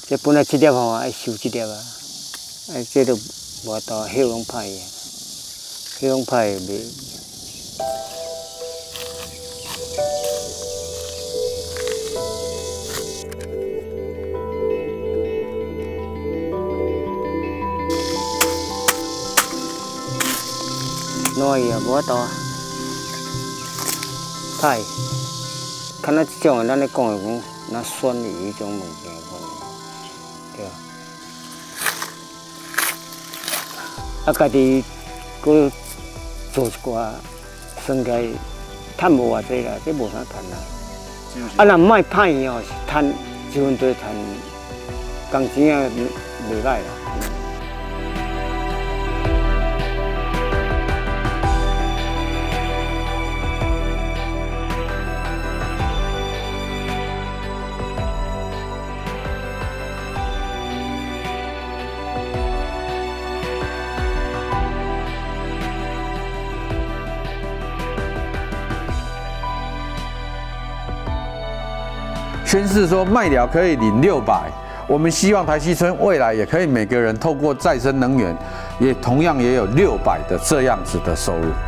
这本来7粒吼，爱收1粒啊，这都无多，血拢歹啊，血拢歹袂。烂伊啊，无法度啊，歹。看咱这种咱咧讲的讲，那酸的迄种物件，对啊。啊，家己搁做一寡，算起来赚无偌济啦，这无啥赚啦。啊，若莫歹伊哦，是赚1分多赚，工钱啊袂歹啦。 宣示说麦寮可以领600，我们希望台西村未来也可以每个人透过再生能源，也同样也有600的这样子的收入。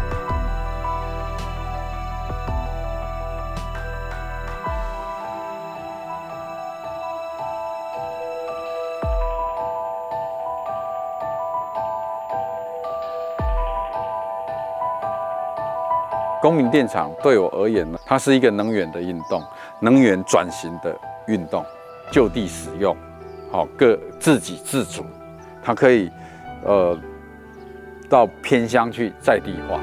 公民电厂对我而言呢，它是一个能源的运动，能源转型的运动，就地使用，好，各自给自足，它可以到偏乡去在地化。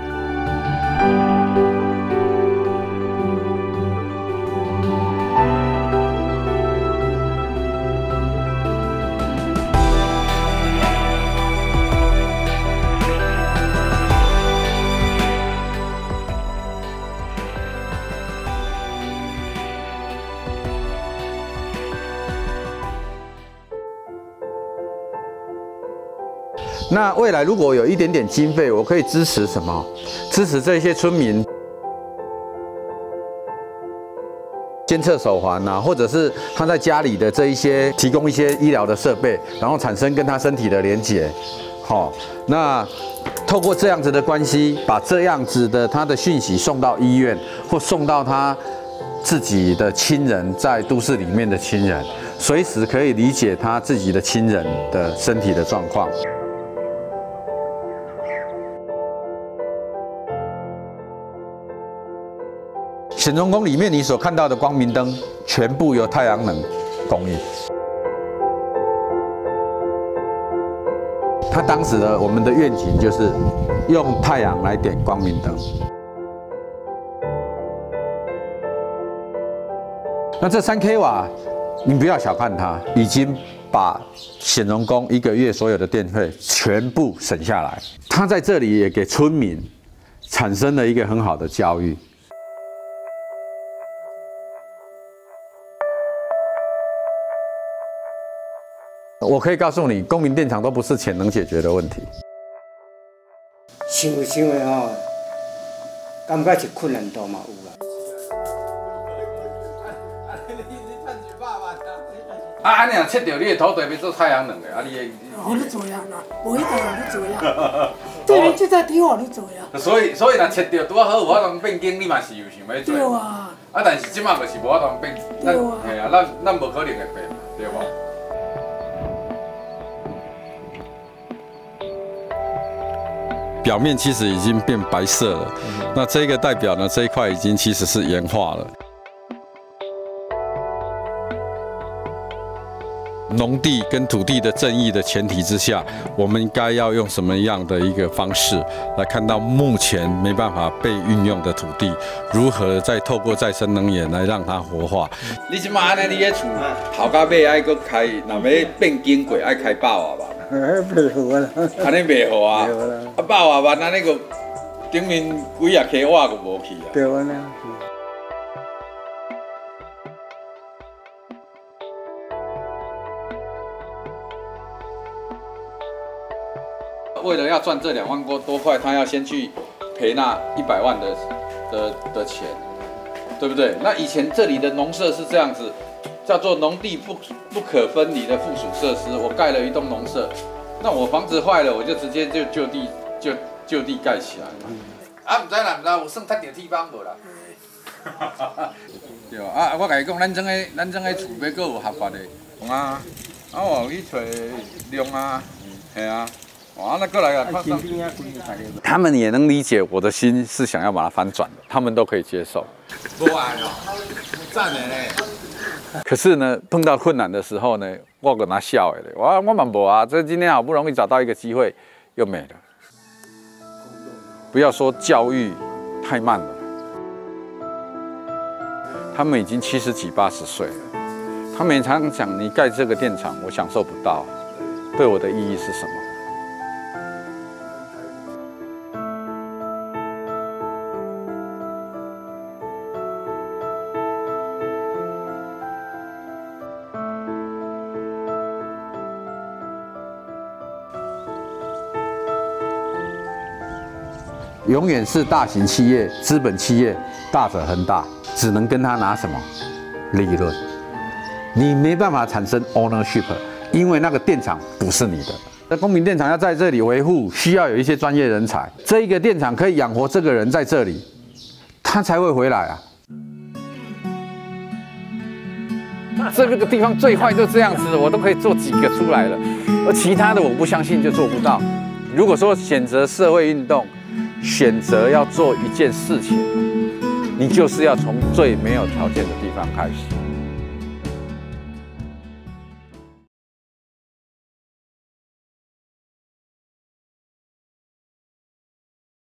那未来如果有一点点经费，我可以支持什么？支持这些村民监测手环啊，或者是他在家里的这一些提供一些医疗的设备，然后产生跟他身体的连结。好，那透过这样子的关系，把这样子的他的讯息送到医院，或送到他自己的亲人在都市里面的亲人，随时可以理解他自己的亲人的身体的状况。显荣宫里面你所看到的光明灯，全部由太阳能供应。他当时的我们的愿景就是用太阳来点光明灯。那这3 kW瓦，你不要小看它，已经把显荣宫1个月所有的电费全部省下来。他在这里也给村民产生了一个很好的教育。我可以告诉你，公民电厂都不是钱能解决的问题。 想的吼，感觉是困难度嘛有啦。 啊，安尼若切掉你的土地要做太阳能的，啊你我咧做呀啦，无迄代人咧做呀，这边这在地我咧做呀。 所以若切掉拄啊好有法通变更，你嘛是有想要做。 对啊。 啊，但是即马就是无法通变， 对啊。 嘿啊，咱无可能会变，对无？表面其实已经变白色了，那这个代表呢，这一块已经其实是盐化了。农地跟土地的正义的前提之下，我们应该要用什么样的一个方式来看到目前没办法被运用的土地，如何再透过再生能源来让它活化？你即马安尼，你喺厝头到尾爱搁开，若要变经过爱开8瓦吧？ 袂好啦， 安尼袂好啊！啊，8瓦万安尼个顶面几啊k瓦个无去啊！ 对啊啦。 为了要赚这2万多块，他要先去赔那100万的钱，对不对？那以前这里的农舍是这样子， 叫做农地不可分离的附属设施。我盖了一栋农舍，那我房子坏了，我就直接就地盖起来嘛。啊，唔知啦，唔知有算特定地方无啦。对啊，我甲你讲，咱种个厝要阁有合法的，啊，我去找量啊，系啊。哇，那过来啊！他们也能理解我的心是想要把它翻转的，他们都可以接受。不爱哦，赞的呢。可是呢，碰到困难的时候呢，我跟他笑的，我蛮无啊，这今天好不容易找到一个机会，又没了。不要说教育太慢了，他们已经70几、80岁了，他们也常常讲，你盖这个电厂，我享受不到，对我的意义是什么？永远是大型企业、资本企业，大者恒大，只能跟他拿什么利润，你没办法产生 ownership， 因为那个电厂不是你的。那公民电厂要在这里维护，需要有一些专业人才。这一个电厂可以养活这个人在这里，他才会回来啊。这个地方最坏就这样子，我都可以做几个出来了，而其他的我不相信就做不到。如果说选择社会运动，选择要做一件事情，你就是要从最没有条件的地方开始。